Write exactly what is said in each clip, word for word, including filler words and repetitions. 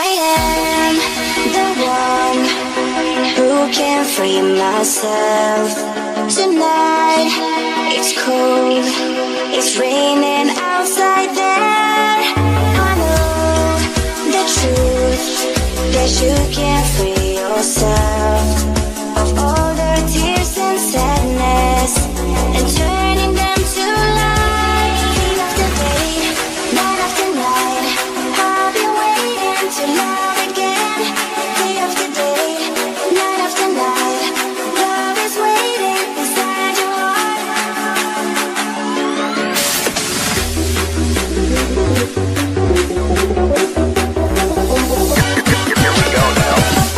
am the one who can free myself. Tonight it's cold, it's raining outside there. I know the truth, that you can't free yourself of all the tears and sadness and turning them to light. Day after day, night after night, I've been waiting to love again. Day after day, night after night, love is waiting inside your heart. Here we go now.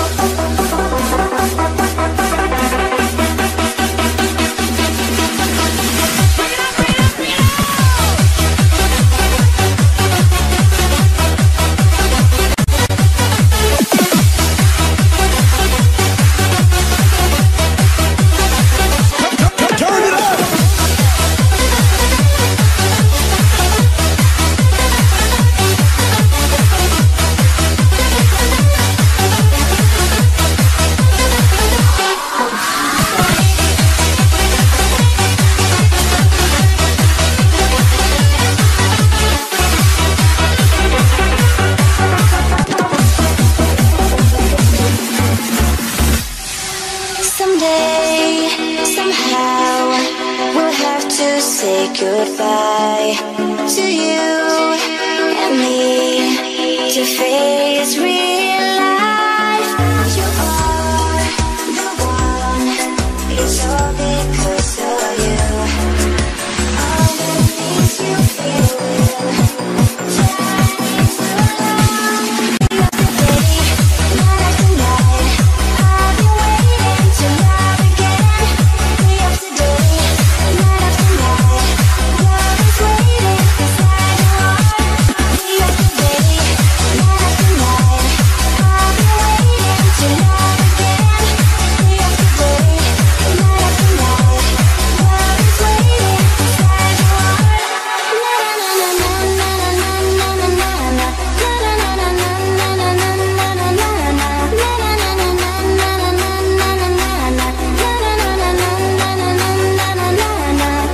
Someday, somehow, we'll have to say goodbye to you and me to face real life. You are the one, it's all because of you. All the things you feel, turning to love. Day after day, night after night, I've been waiting to love again. Day after day, night after night, love is waiting inside your heart. Day after day, night after night, I've been waiting to love again. Day after day, night after night, love is waiting inside your heart. Na na na na na na na na na na. Na na na na na na na na na na na. Na na na na na na na na na na na. Na na na na na na na na na na.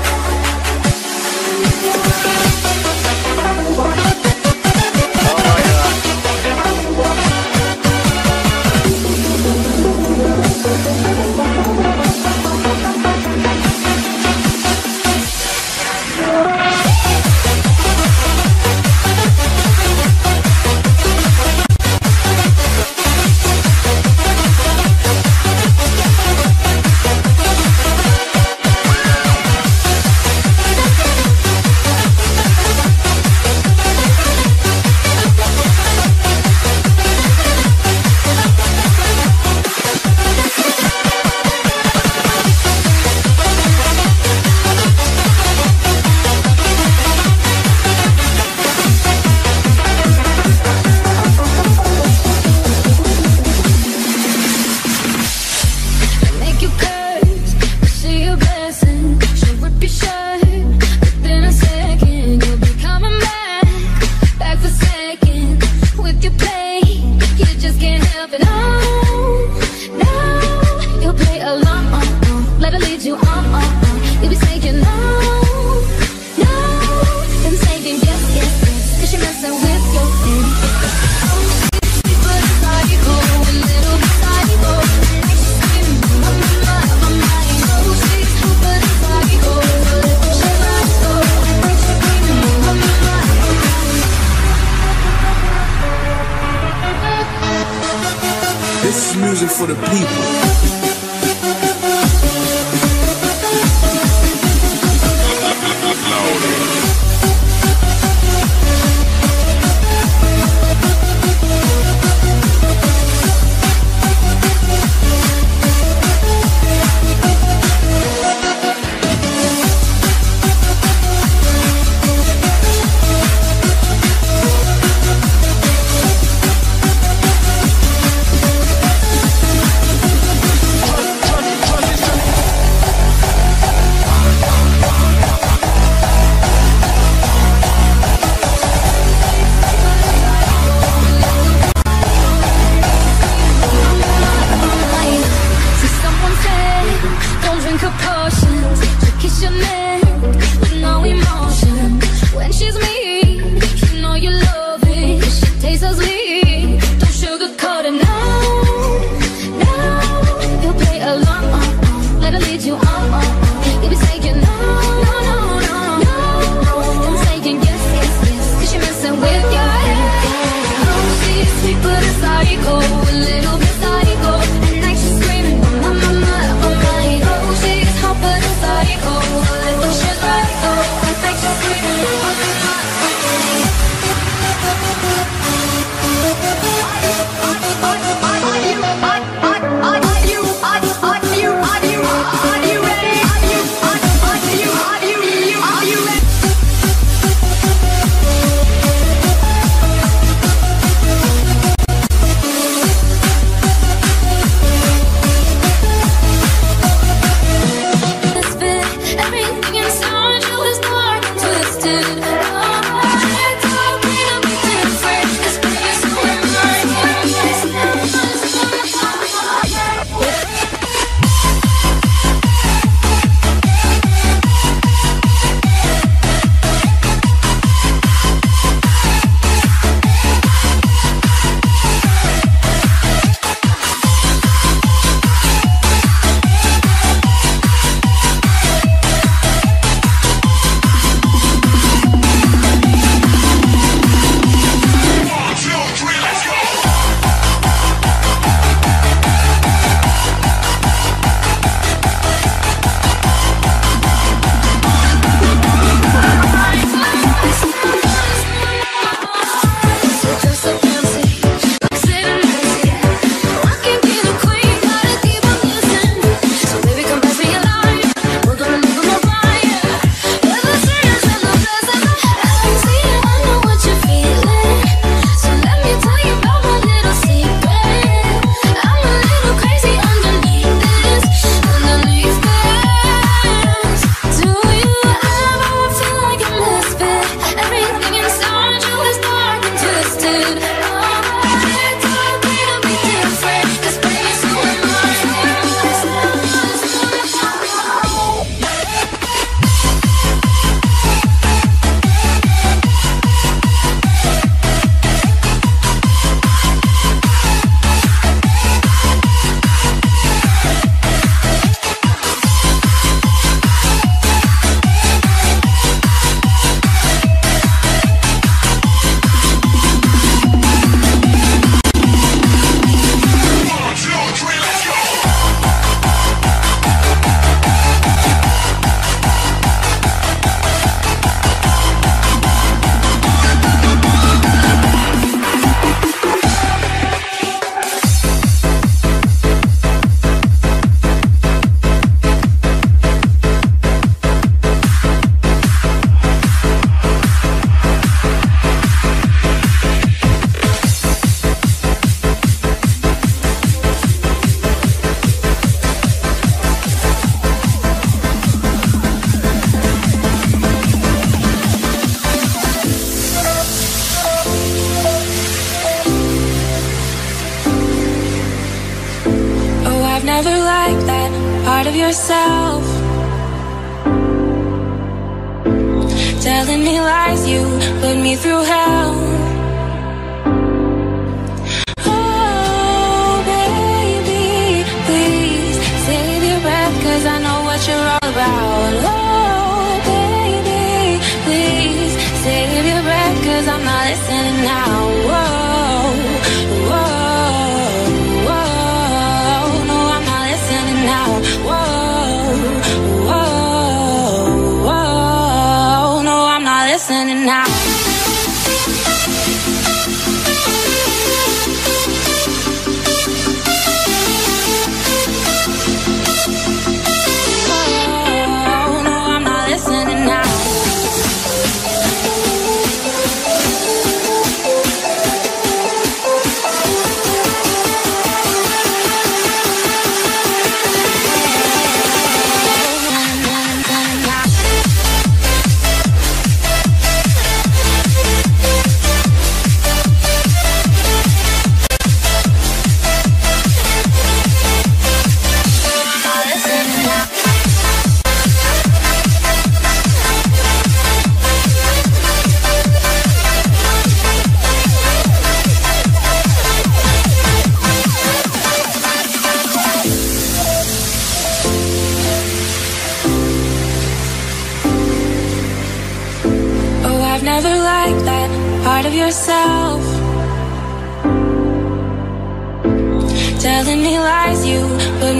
Make you curse, but see your blessing. She'll rip your shirt, within a second you'll be coming back, back for second with your play. You just can't help it. No, no, you'll play along. Let her lead you on. You'll be saying no, no, and saying yes, yes, yes, 'cause you're messing with your head. Oh, sweet, but psycho, a little bit psycho. This is music for the people. taste so sweet. Don't sugarcoat it, no, no. You play along, let it lead you on. You be saying no, no, no, no, no. I'm saying yes, yes, yes, 'cause you're messing with your head. Oh, she's sweet but a psycho, a little bit psycho. At night she's screaming, oh my, my, oh my. Oh, she's hot but a psycho, a little shit like oh. At night she's screaming, oh my, oh my. Yourself telling me lies, you put me through hell. Oh baby, please save your breath, 'cause I know what you're all about. Oh baby, please save your breath, 'cause I'm not listening now. Whoa, whoa, whoa, no, I'm not listening now. Whoa. Listening now. Oh, no, I'm not listening now.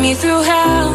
me through hell.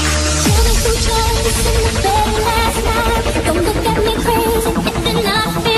Don't look at me crazy, it's enough.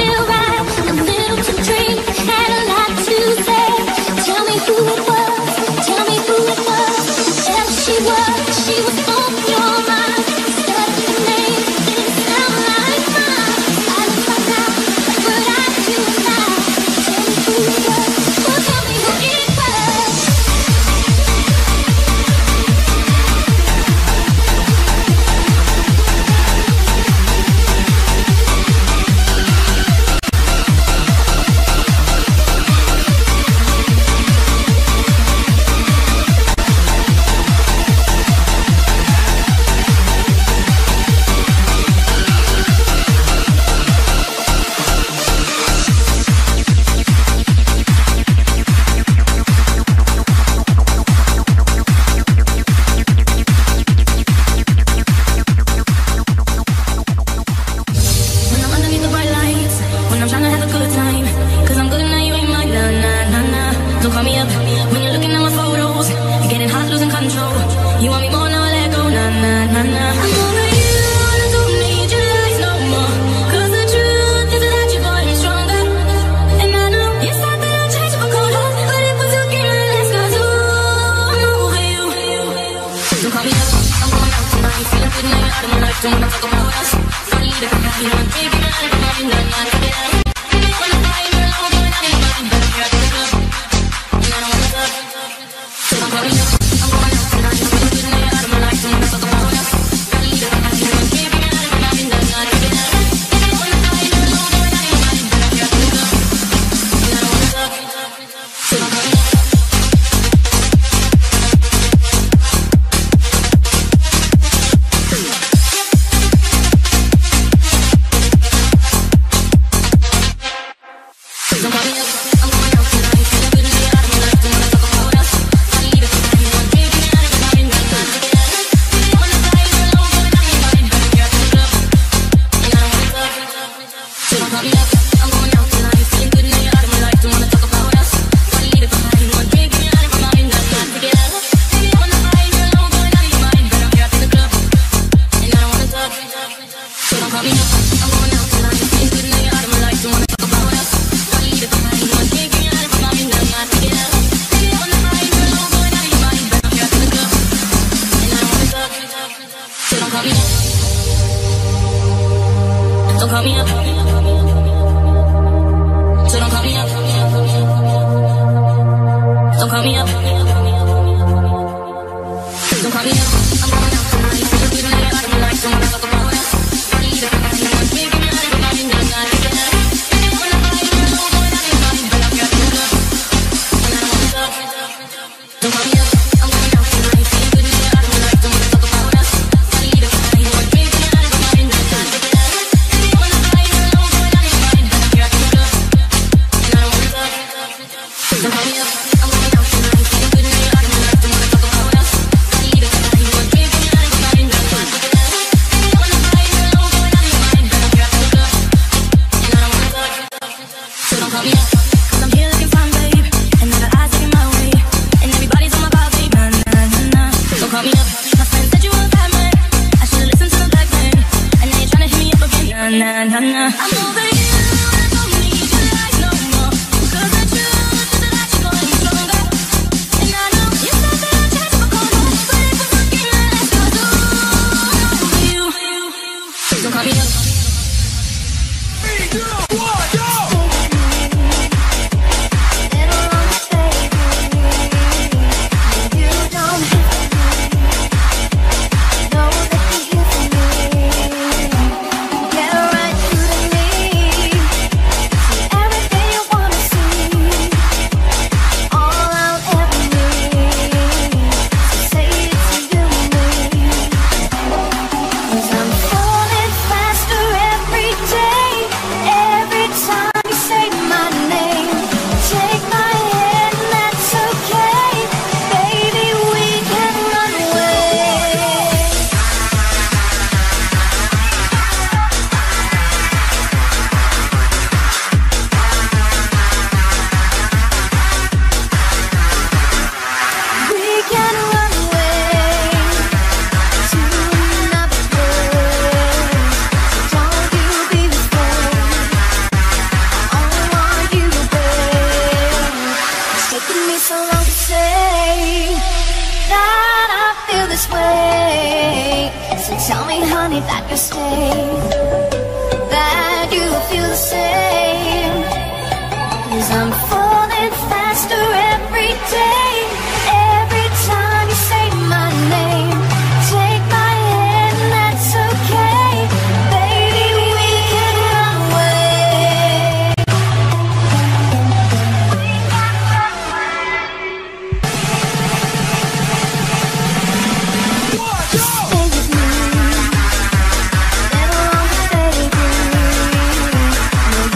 call me up when you're looking at my photos. You're getting hot, losing control. You want me more, now let go. Nah, nah, nah, nah. I'm over you, and I don't need your lies no more. Cause the truth is that you're going stronger. And I know you said that I'd change for cold heart, but if we took it, let's go too. I'm over you. Don't call me up, I'm going out tonight. Feeling good now, you're out of my life. Don't wanna talk about us. Don't leave it behind. You want me, get out of my mind. Nah, nah, forget it. Don't call me up. So don't call me up. Don't call me up. Don't call me up. I'm going out tonight. Feel good now, you're out of my life. Don't wanna talk about us. Don't leave it behind. You want me, get me out of my mind. Nah, nah, forget it. If you wanna fight, you're alone, going out of your mind. But I'm here to look up, and I don't wanna talk. Don't call me up. I'm going out tonight. Feel good now, you're out of my life. Don't wanna talk about us. Don't leave it behind. You want me, get me out of my mind. Nah, nah, forget it. Don't call me up, I'm going out tonight. Feeling good now, you're out of my life. Don't wanna talk about us. Don't leave it behind. You want me, get me out of my mind. Nah, nah, forget it. If you wanna fight, you're alone, going out of your mind. But I'm here to look up, and I don't wanna talk. So don't call me up, cause I'm here looking fine, babe. And never eyes looking my way. And everybody's on my vibe, babe. Nah, nah, nah, nah. Don't call me up, my friends said you were a bad man. I should've listened to the black man. And now you're trying to hit me up again. Nah, nah, nah, nah. I'm over you. Don't call me up. Three, two, one, go! Tell me, honey, that you stay, that you feel the same. Cause I'm falling faster every day. Every time you say my name, take my hand and that's okay. Baby, we can run away. We can run away. One, go! Stay with me. Never wrong, baby. No,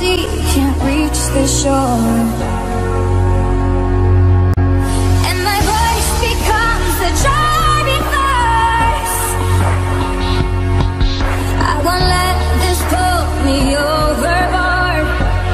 sea can't reach the shore. And my voice becomes the driving force. I won't let this pull me overboard.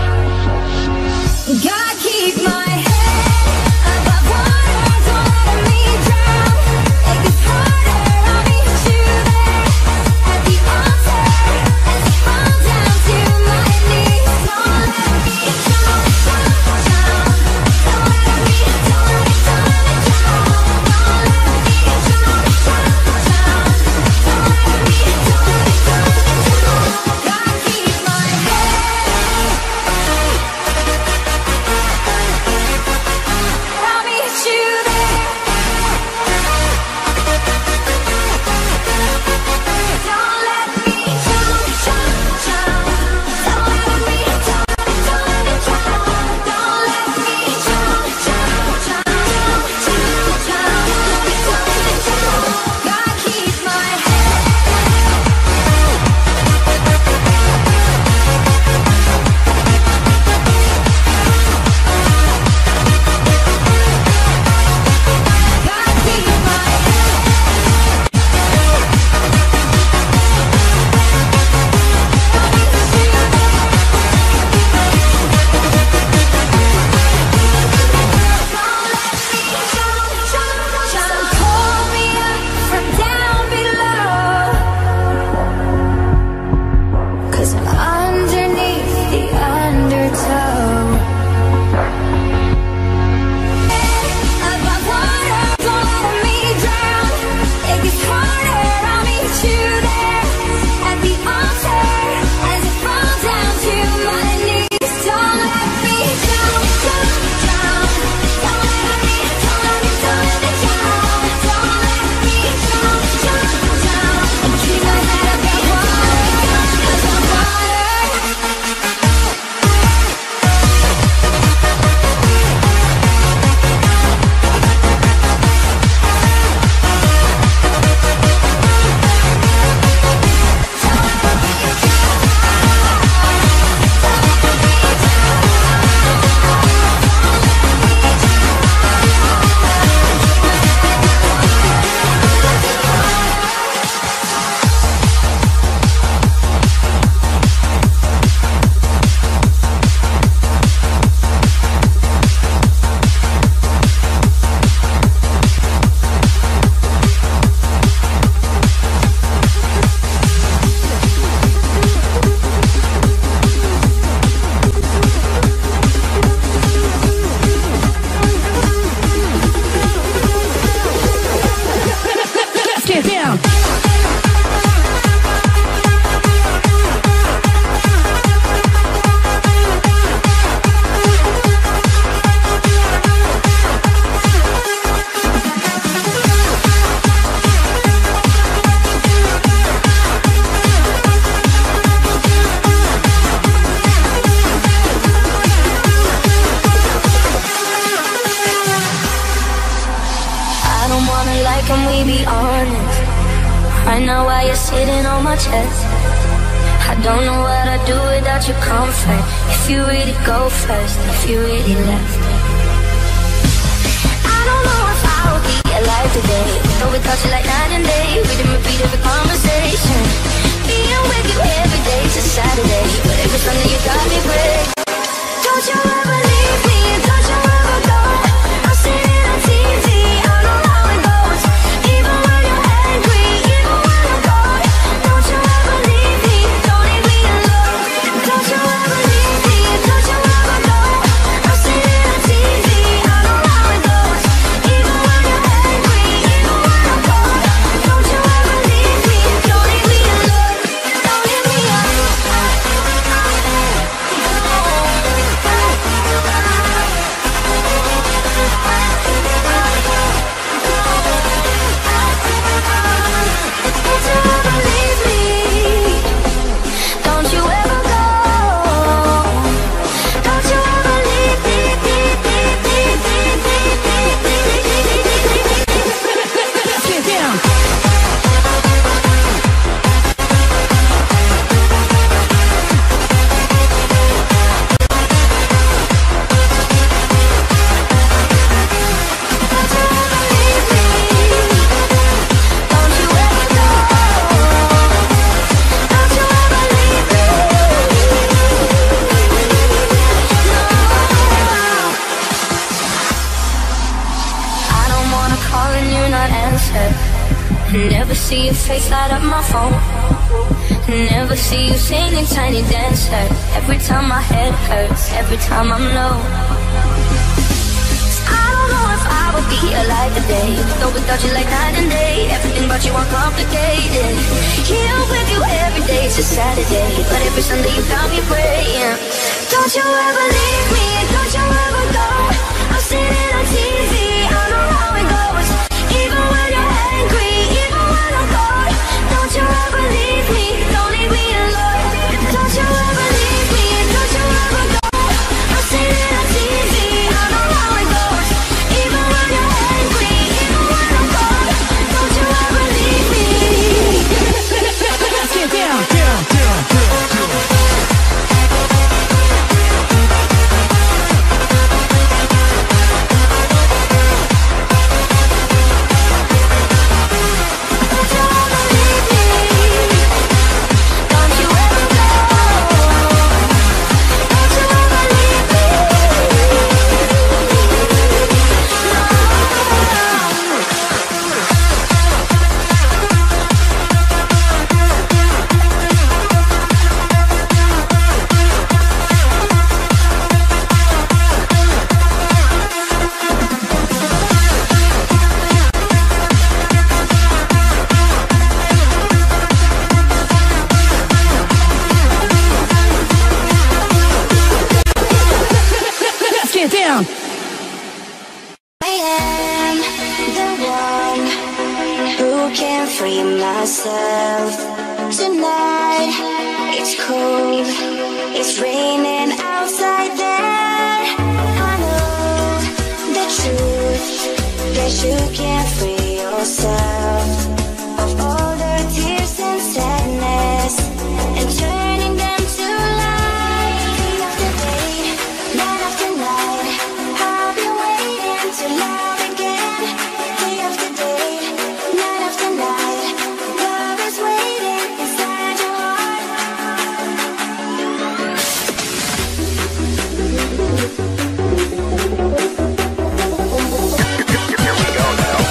God, keep my head above water, don't let me drown. It gets harder, I'll meet you there at the altar as I fall down to my knees. Don't let me drown, drown, drown. Don't let me, don't let me, don't let me drown. Don't let me drown, drown, drown. Don't let me, don't let me, don't let me drown. God, keep my head. I'll meet you there. Don't let me drown, drown, drown. Don't let me, don't let me, don't let me drown. Don't let me drown, drown, drown. Drown, drown, don't let me, don't let me drown. God, keep my head. God, keep my Pull me up from down below, 'cause I'm underneath the undertow. Above water, don't let me drown. It gets harder, I'll meet you there at the altar as I fall down to my knees. Don't let me drown, drown, drown. Don't let me, don't let me, don't let me drown. Don't let me drown, drown, drown. And keep my head above water, above water. Let's get down. I don't wanna lie, can we be honest? Right now while you're sitting on my chest, I don't know what I'd do without your comfort. If you really go first, if you really left, I don't know if I would be alive today. Though without you like night and day, we didn't repeat every conversation. Being with you every day's a Saturday, but every Sunday you got me break. Don't you ever leave me, don't you ever go. I'm sitting on T V, I know how it goes. Even when you're angry, even when I'm bored. Don't you ever leave me, don't leave me alone. Don't you ever leave me, don't you ever go. I'm sitting on T V, I know how it goes. Even when you're angry, even when I'm bored. Don't you ever leave me, don't leave me alone. Don't leave me alone. see your face light up my phone. Never see you singing Tiny Dancer. Every time my head hurts, every time I'm low. I don't know if I would be alive today, though without you like night and day. Everything about you uncomplicated. Here with you every day, it's a Saturday, but every Sunday you got me praying. Don't you ever leave me, don't you ever go. I'm sitting on T V, I know how it goes. Even when you're angry, even when I'm cold. Don't you ever leave me, don't leave me alone. Don't you ever leave me, don't you ever go. I'm sitting on T V, I know how it goes. Even when you're angry, even when I'm cold. Don't you ever leave me. Let's get down, down, down, down, down. Down. I am the one who can free myself. Tonight it's cold, it's raining outside there. I know the truth, that you can't free yourself of all the tears and sadness and turning them to light. Day after day, night after night, I've been waiting to love again. Day after day, night after night, love is waiting inside your heart. Here we go now.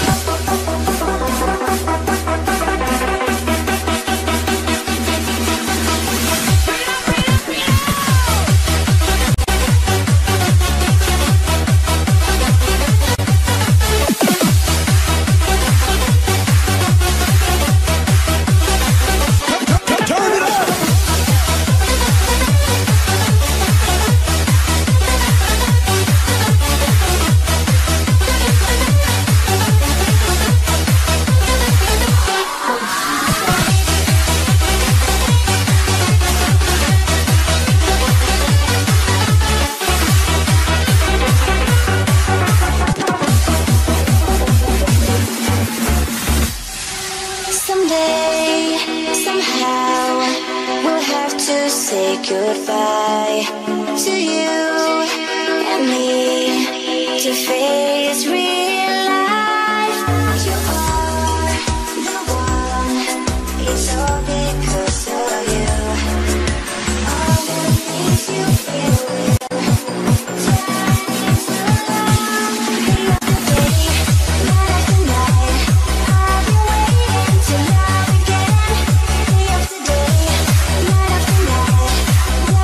Someday, somehow, we'll have to say goodbye to you and me to face real life. You are the one, it's all because of you. All the things you feel with.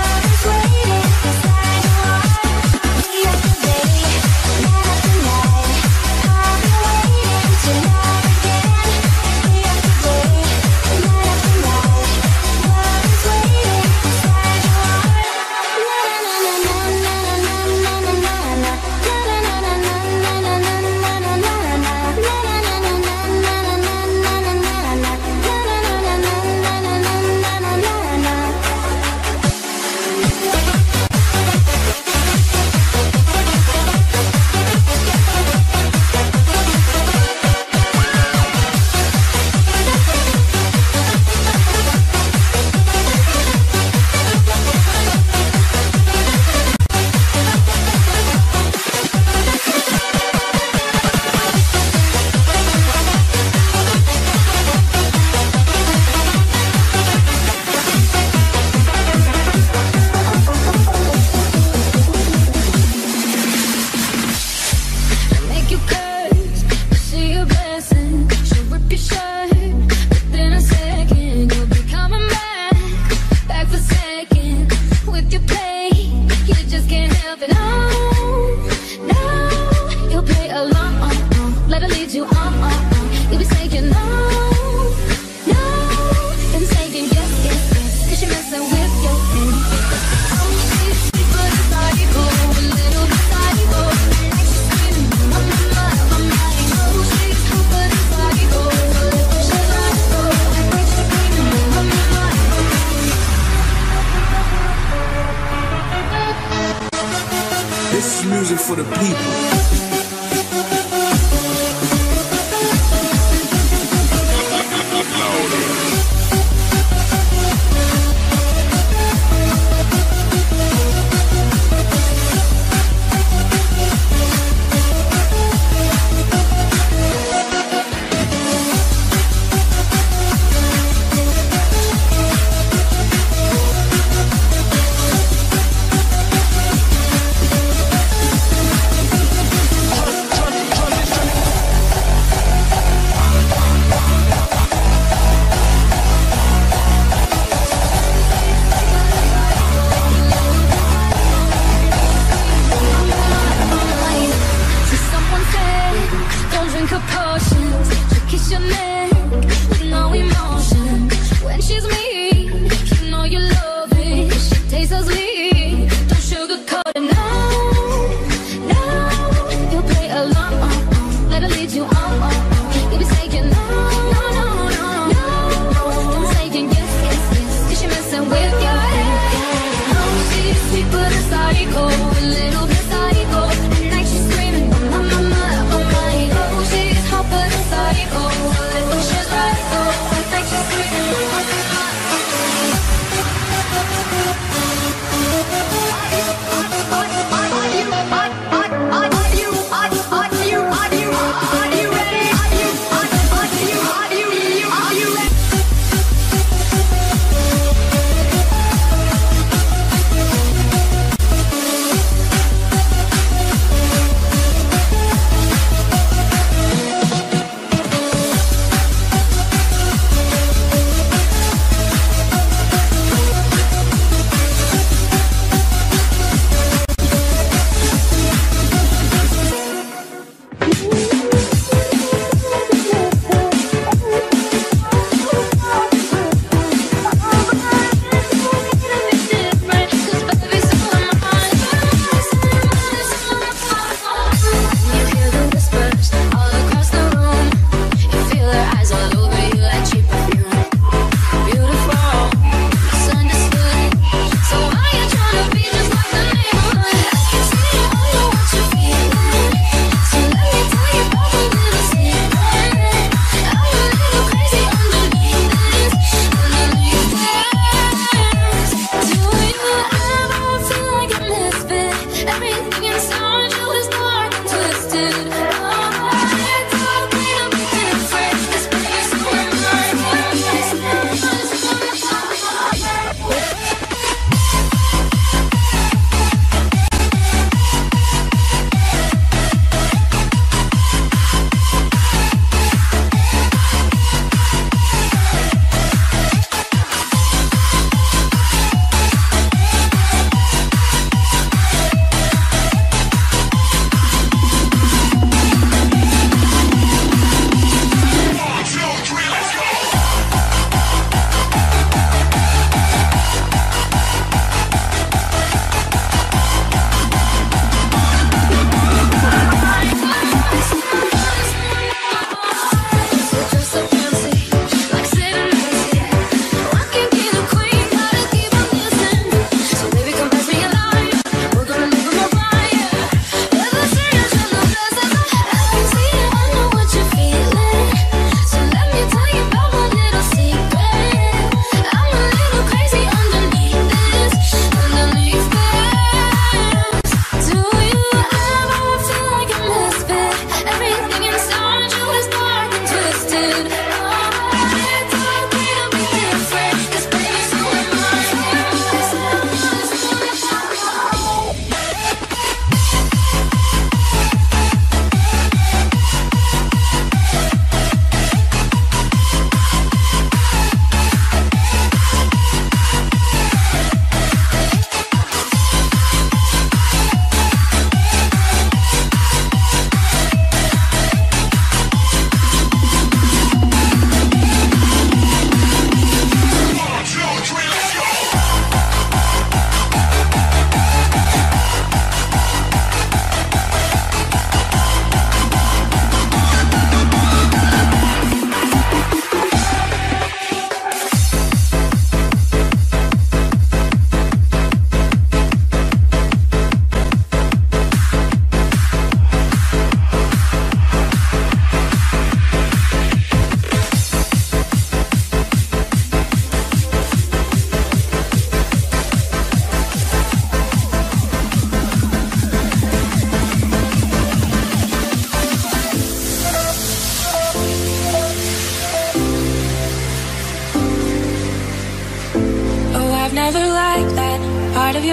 Night after night, with your play. You just can't help it. No, no, you'll play along. Let her lead you on. You'll be saying no, no, and saying yes, yes, yes. Cause you're messing with your head. Oh, she's sweet but a psycho, a little bit psycho. Like she's screaming, I'm my mind, my mind. Oh, she's sweet but a psycho, a little bit psycho. Like she's screaming, I'm my mind, my mind. This is music for the people.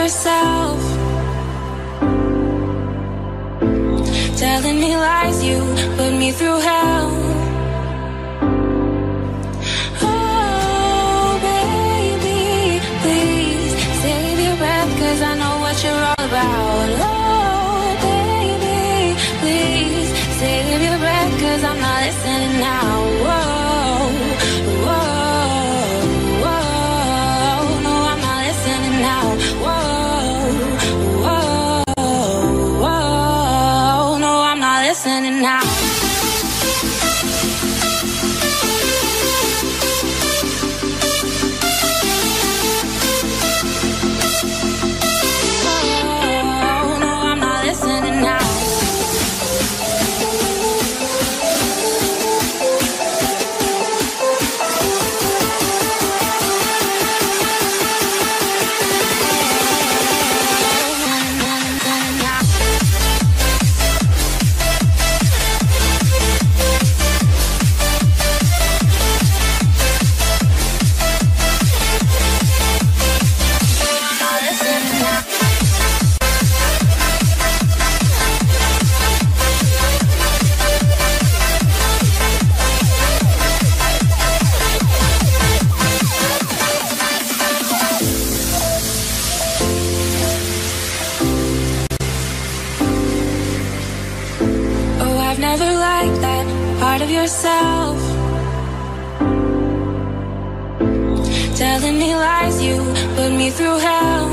yourself, telling me lies, you put me through hell. Oh baby, please save your breath, cause I know what you're all about. Oh baby, please save your breath, cause I'm not listening now. Whoa, whoa, whoa, no, I'm not listening now. Whoa, whoa, whoa, no, I'm not listening now. Yourself, telling me lies, you put me through hell.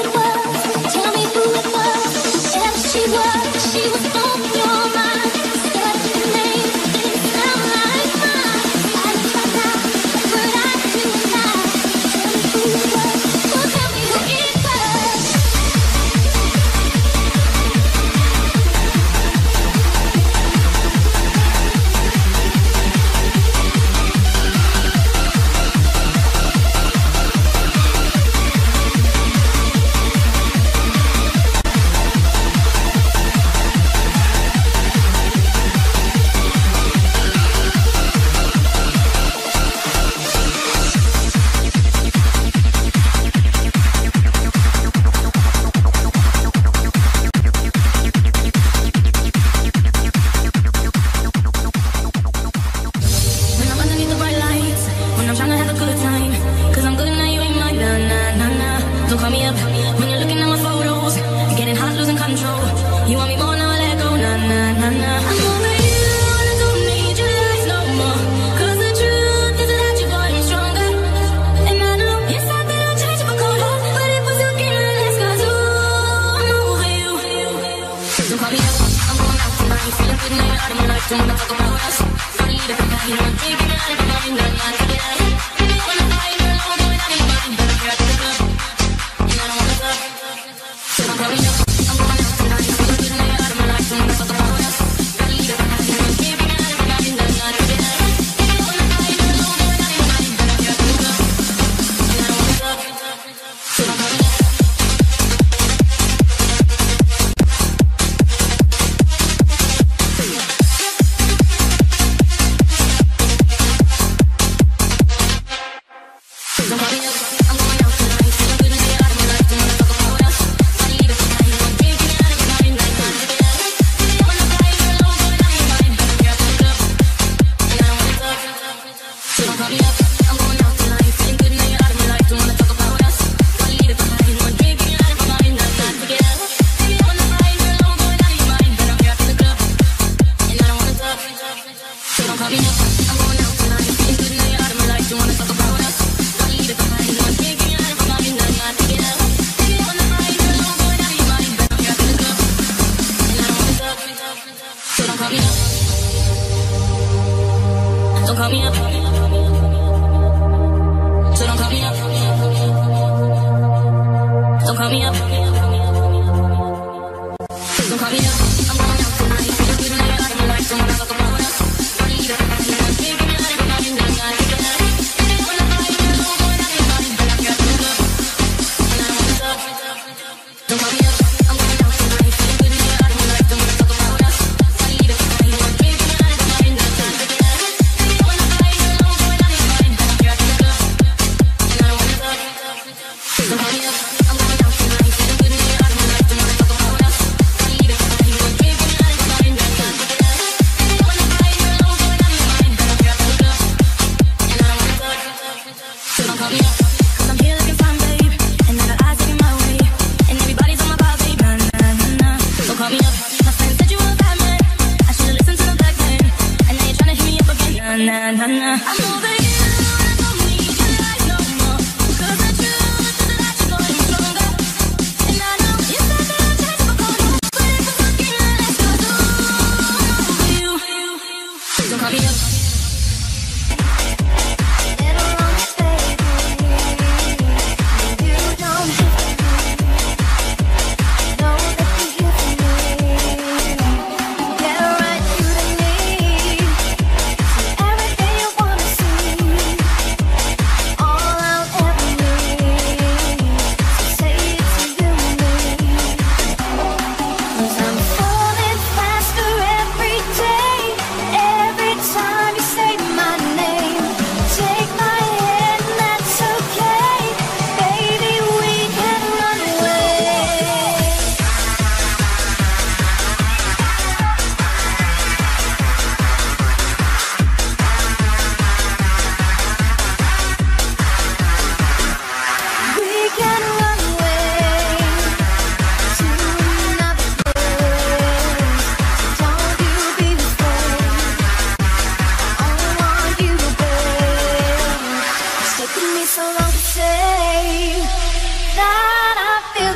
Cause I'm here looking fine, babe, and now the eyes taking my way, and everybody's on my body.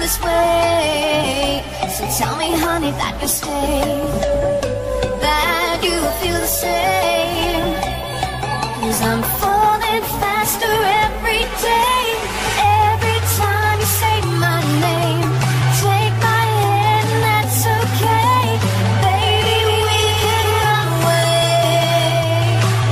this way. So tell me, honey, that you stay, that you feel the same. 'Cause I'm falling faster every day. Every time you say my name, take my hand and that's okay. Baby, we can run away.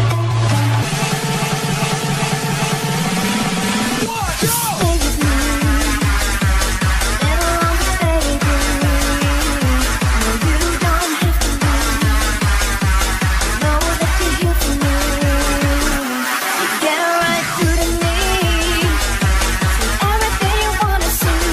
Just stay with me, never longer, baby. No, you don't have to leave. Know that you're here for me. You get right through to me. See everything you wanna see,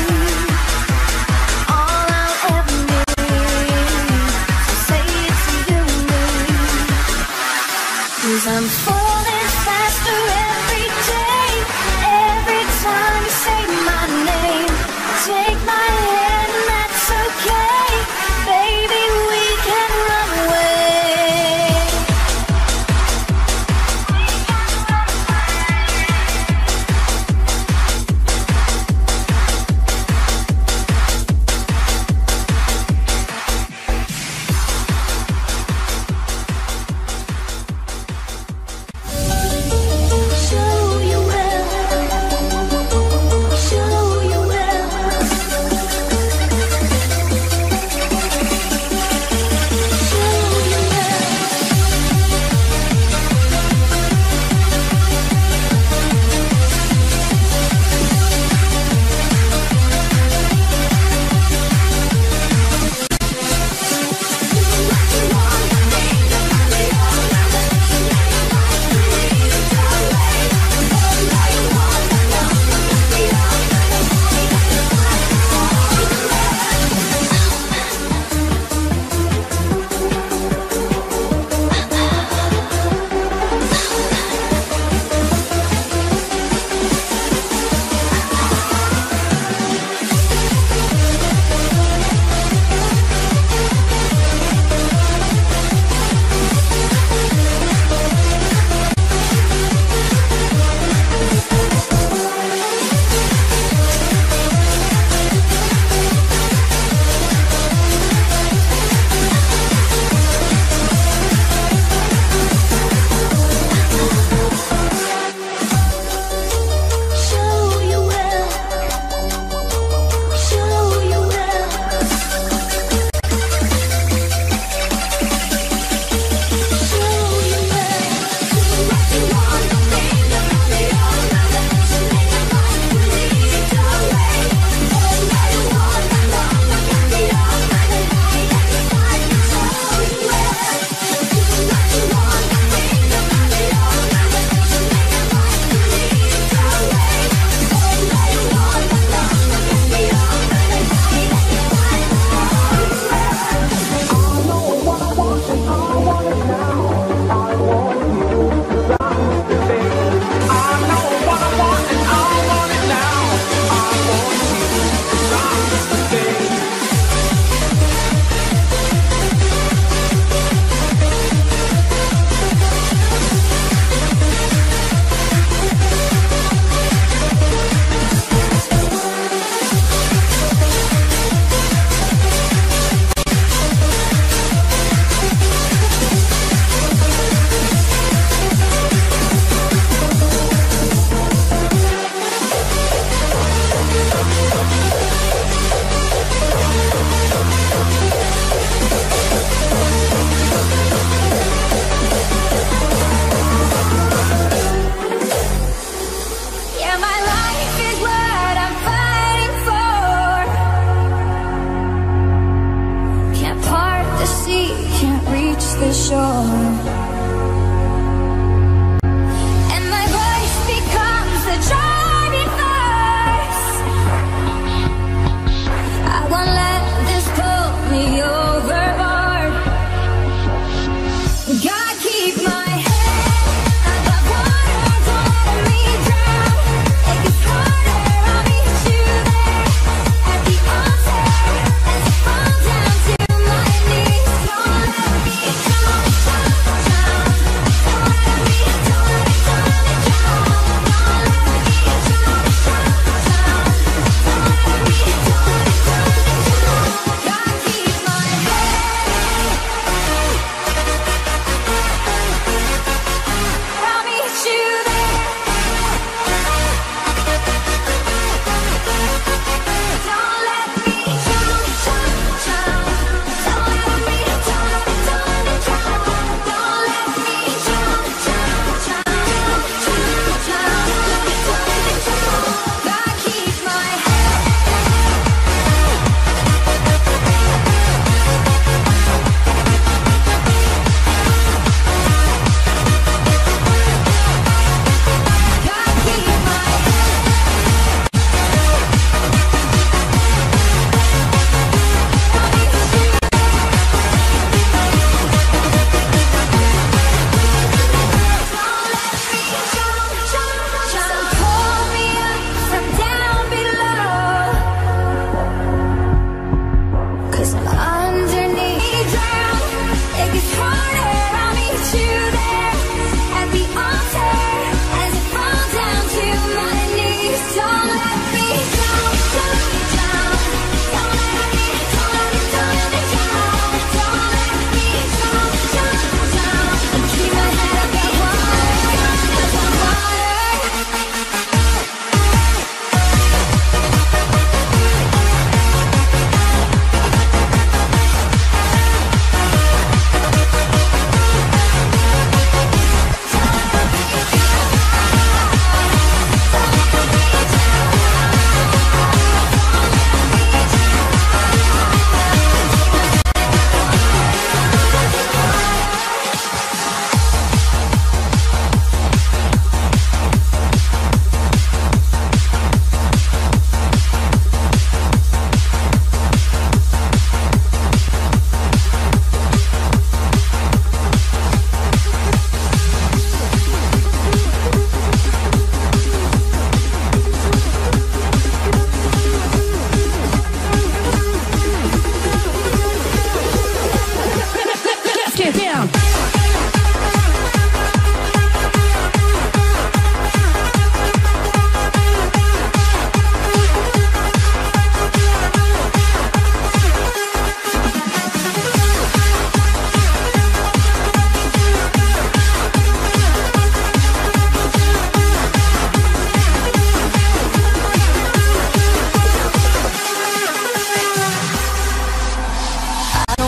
all I'll ever need. So say it's you and me. 'Cause I'm falling faster every day. Every time you say my name, take my hand and that's okay. Baby, we can run away.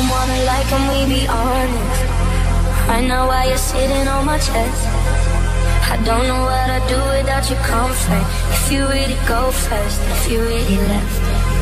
don't wanna lie, can we be honest? Right now while you're sitting on my chest, I don't know what I'd do without your comfort. If you really go first, if you really left,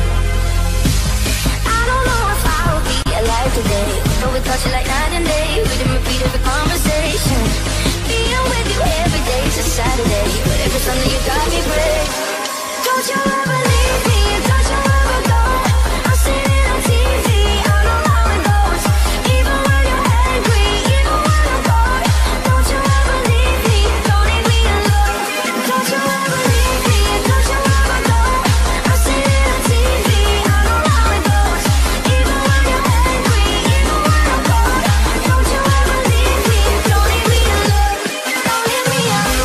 I don't know if I would be alive today, but without you like night and day, we didn't repeat every conversation. Being with you every day is a Saturday, but every Sunday you got me break. Don't you ever leave me, don't you ever go. I've seen it on T V, I know how it goes. Even when you're angry, even when I'm bored. Don't you ever leave me, don't leave me alone. Don't you ever leave me, don't you ever go. I've seen it on T V, I know how it goes. Even when you're angry, even when I'm bored. Don't you ever leave me, don't leave me alone. Don't leave me alone.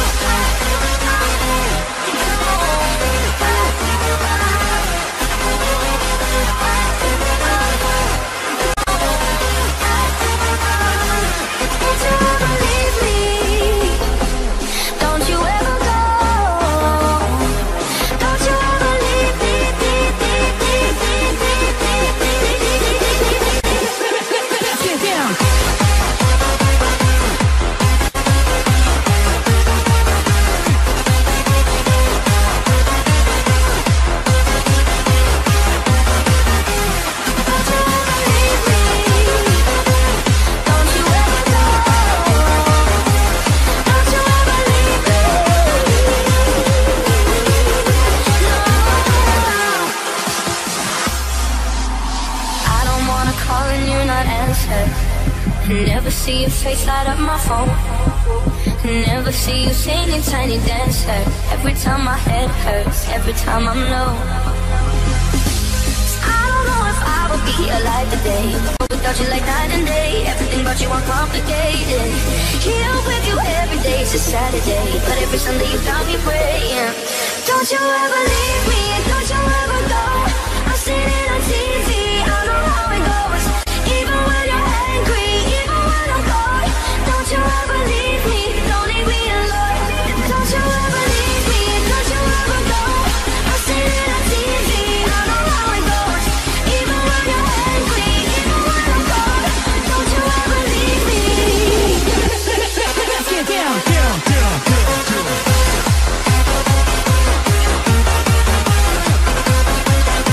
Never see your face light up my phone. Never see you singing Tiny Dancer. Every time my head hurts, every time I'm low. I don't know if I would be alive today, but without you like night and day, everything about you uncomplicated. Here with you every day is a Saturday, but every Sunday you got me praying. Don't you ever leave me, don't you ever go. I've seen it on T V, I know how it goes. Even when you're angry, even when I'm bored. Don't you ever leave me, don't leave me alone. Don't you ever leave me, don't you ever go. I've seen it on T V, I know how it goes. Even when you're angry, even when I'm bored. Don't you ever leave me. Let's get down, down, down, down, down.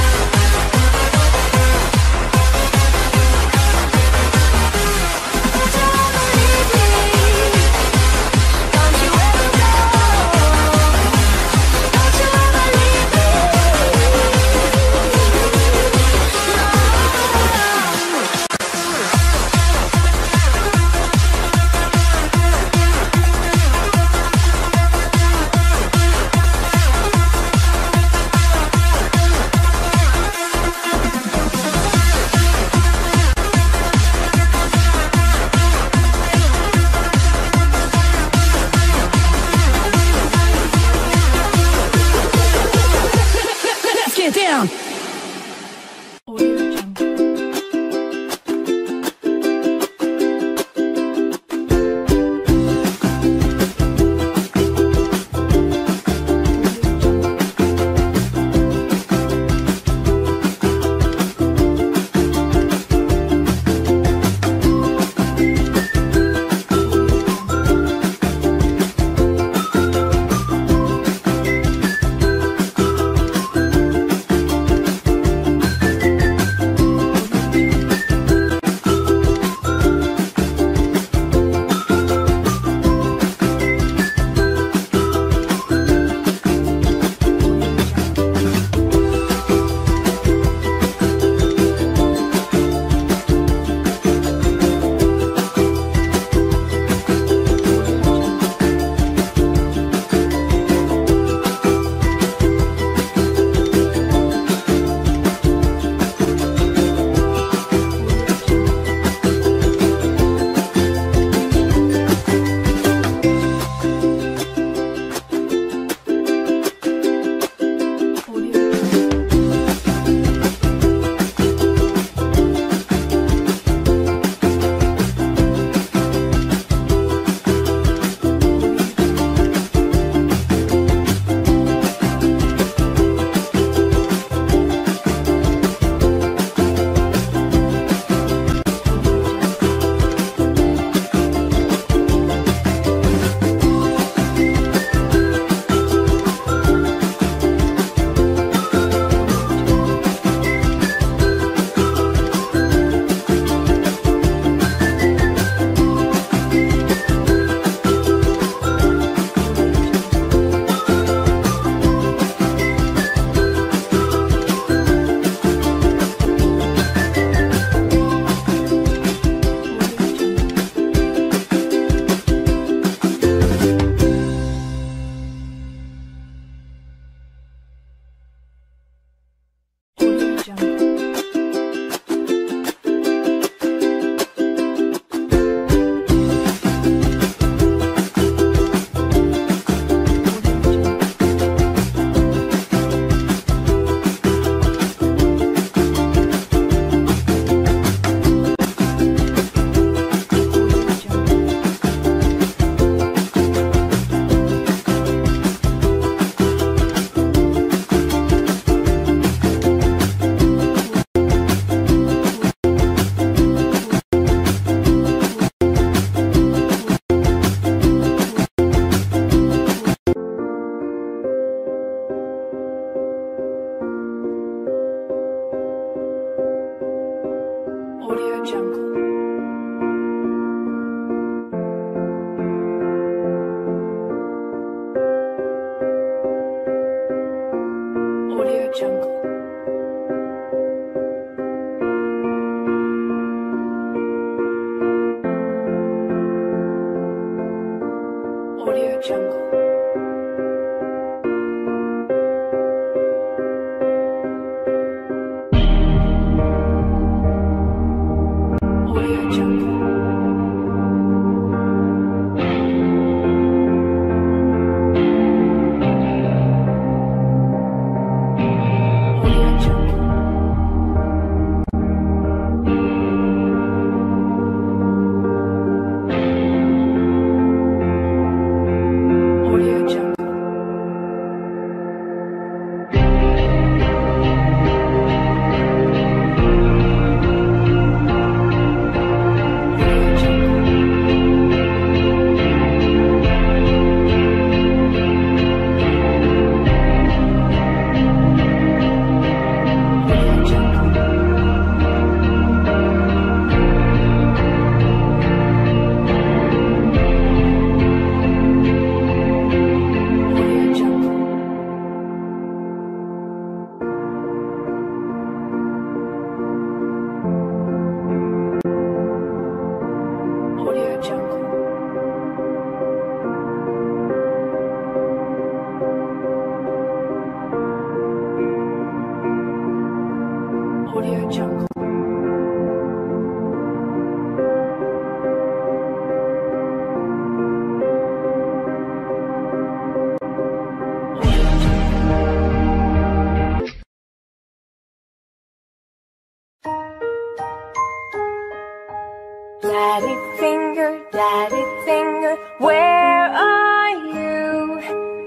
Daddy finger, daddy finger, where are you?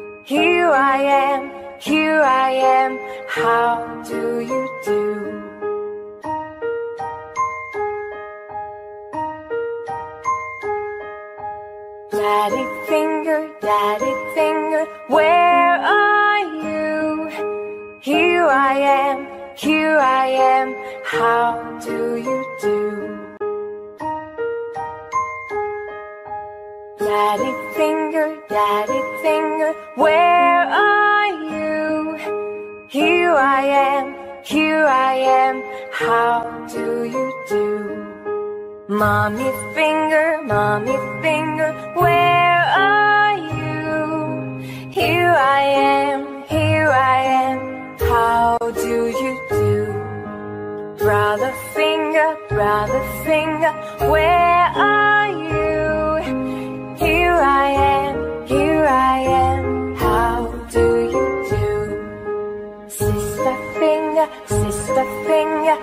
Here I am, here I am, how do you do? Daddy finger, daddy finger, where are you? Here I am, here I am, how do you do? Daddy finger, daddy finger, where are you? Here I am, here I am, how do you do? Mommy finger, mommy finger, where are you? Here I am, here I am, how do you do? Brother finger, brother finger, where are you? Here I am, here I am, how do you do? Sister finger, sister finger.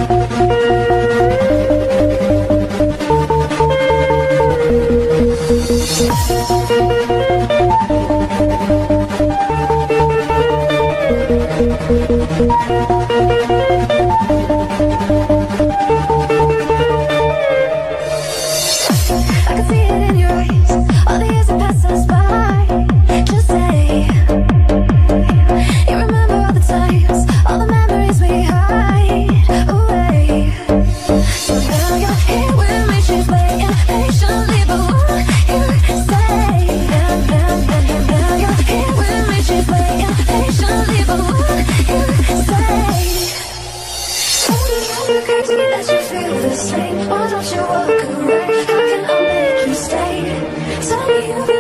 Why don't you walk away? How can I make you stay? Tell me you